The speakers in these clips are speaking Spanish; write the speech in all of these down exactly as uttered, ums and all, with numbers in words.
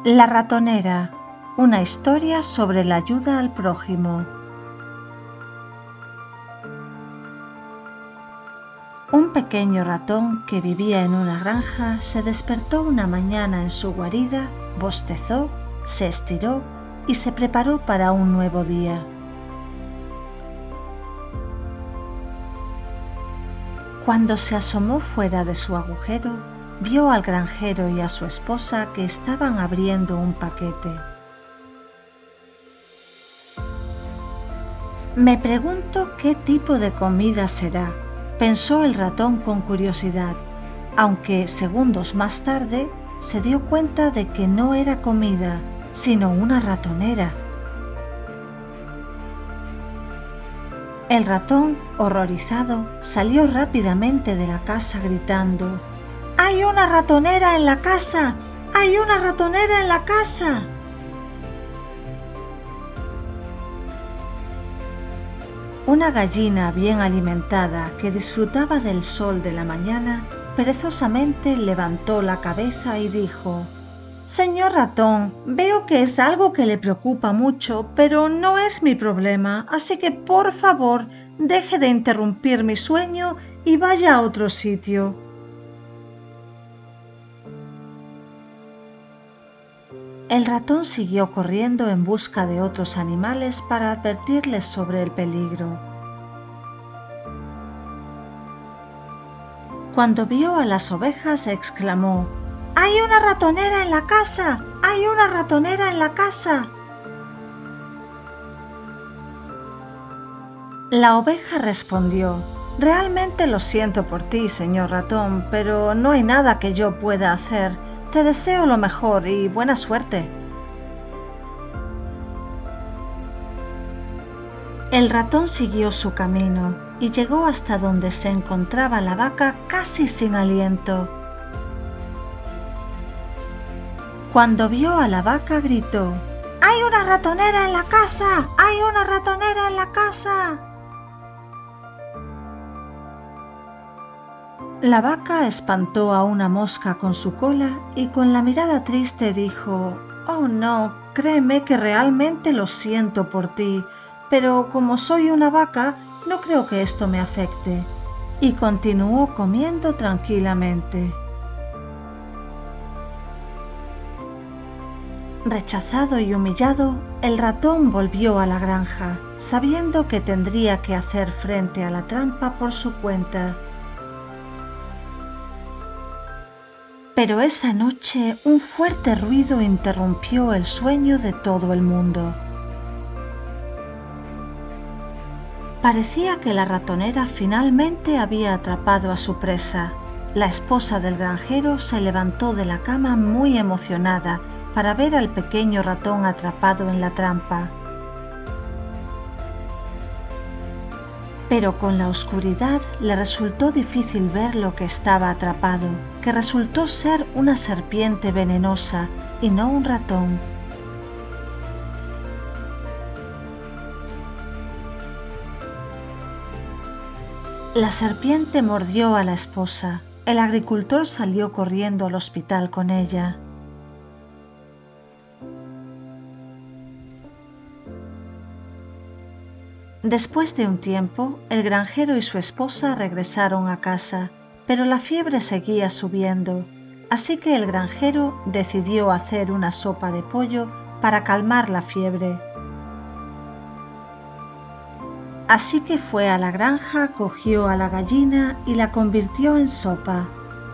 La ratonera, una historia sobre la ayuda al prójimo. Un pequeño ratón que vivía en una granja se despertó una mañana en su guarida, bostezó, se estiró y se preparó para un nuevo día. Cuando se asomó fuera de su agujero, vio al granjero y a su esposa que estaban abriendo un paquete. Me pregunto qué tipo de comida será, pensó el ratón con curiosidad, aunque segundos más tarde se dio cuenta de que no era comida, sino una ratonera. El ratón, horrorizado, salió rápidamente de la casa gritando: ¡Hay una ratonera en la casa! ¡Hay una ratonera en la casa! Una gallina bien alimentada que disfrutaba del sol de la mañana, perezosamente levantó la cabeza y dijo: Señor ratón, veo que es algo que le preocupa mucho, pero no es mi problema, así que por favor deje de interrumpir mi sueño y vaya a otro sitio. El ratón siguió corriendo en busca de otros animales para advertirles sobre el peligro. Cuando vio a las ovejas, exclamó: ¡Hay una ratonera en la casa! ¡Hay una ratonera en la casa! La oveja respondió: Realmente lo siento por ti, señor ratón, pero no hay nada que yo pueda hacer. Te deseo lo mejor y buena suerte. El ratón siguió su camino y llegó hasta donde se encontraba la vaca casi sin aliento. Cuando vio a la vaca gritó: ¡Hay una ratonera en la casa! ¡Hay una ratonera en la casa! La vaca espantó a una mosca con su cola y con la mirada triste dijo: «Oh no, créeme que realmente lo siento por ti, pero como soy una vaca, no creo que esto me afecte». Y continuó comiendo tranquilamente. Rechazado y humillado, el ratón volvió a la granja, sabiendo que tendría que hacer frente a la trampa por su cuenta. Pero esa noche un fuerte ruido interrumpió el sueño de todo el mundo. Parecía que la ratonera finalmente había atrapado a su presa. La esposa del granjero se levantó de la cama muy emocionada para ver al pequeño ratón atrapado en la trampa. Pero con la oscuridad le resultó difícil ver lo que estaba atrapado, que resultó ser una serpiente venenosa y no un ratón. La serpiente mordió a la esposa. El agricultor salió corriendo al hospital con ella. Después de un tiempo, el granjero y su esposa regresaron a casa, pero la fiebre seguía subiendo, así que el granjero decidió hacer una sopa de pollo para calmar la fiebre. Así que fue a la granja, cogió a la gallina y la convirtió en sopa.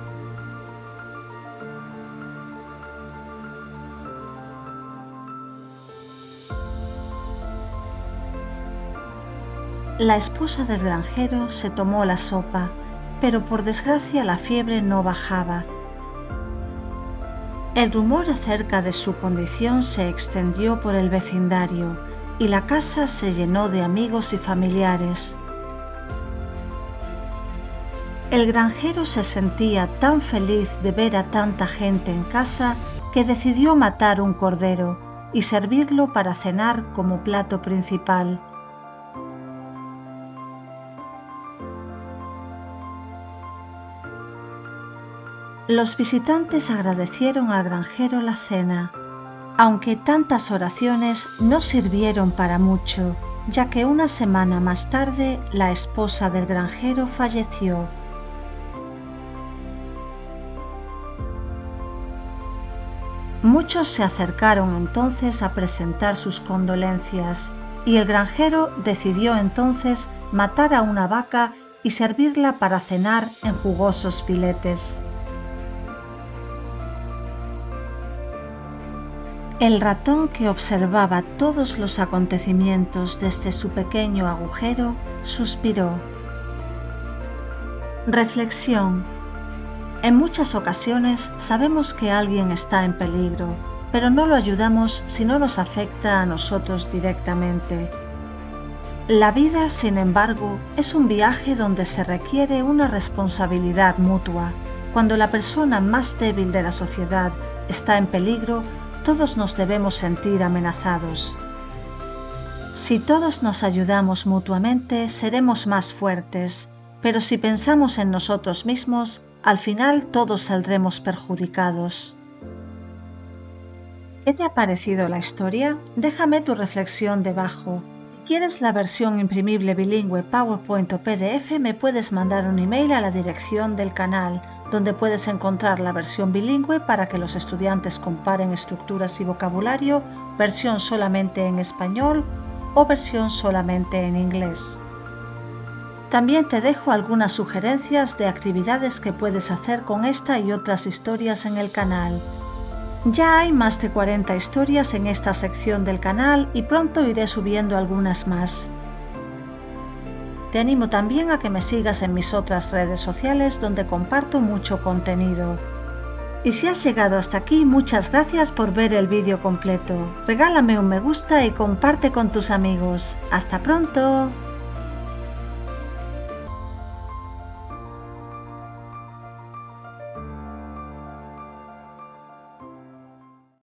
La esposa del granjero se tomó la sopa, pero por desgracia la fiebre no bajaba. El rumor acerca de su condición se extendió por el vecindario y la casa se llenó de amigos y familiares. El granjero se sentía tan feliz de ver a tanta gente en casa que decidió matar un cordero y servirlo para cenar como plato principal. Los visitantes agradecieron al granjero la cena aunque tantas oraciones no sirvieron para mucho, ya que una semana más tarde la esposa del granjero falleció. Muchos se acercaron entonces a presentar sus condolencias, y el granjero decidió entonces matar a una vaca y servirla para cenar en jugosos filetes. El ratón, que observaba todos los acontecimientos desde su pequeño agujero, suspiró. Reflexión. En muchas ocasiones sabemos que alguien está en peligro, pero no lo ayudamos si no nos afecta a nosotros directamente. La vida, sin embargo, es un viaje donde se requiere una responsabilidad mutua. Cuando la persona más débil de la sociedad está en peligro, todos nos debemos sentir amenazados. Si todos nos ayudamos mutuamente, seremos más fuertes, pero si pensamos en nosotros mismos, al final todos saldremos perjudicados. ¿Qué te ha parecido la historia? Déjame tu reflexión debajo. Si quieres la versión imprimible bilingüe PowerPoint o P D F, me puedes mandar un email a la dirección del canal, donde puedes encontrar la versión bilingüe para que los estudiantes comparen estructuras y vocabulario, versión solamente en español o versión solamente en inglés. También te dejo algunas sugerencias de actividades que puedes hacer con esta y otras historias en el canal. Ya hay más de cuarenta historias en esta sección del canal y pronto iré subiendo algunas más. Te animo también a que me sigas en mis otras redes sociales donde comparto mucho contenido. Y si has llegado hasta aquí, muchas gracias por ver el vídeo completo. Regálame un me gusta y comparte con tus amigos. ¡Hasta pronto!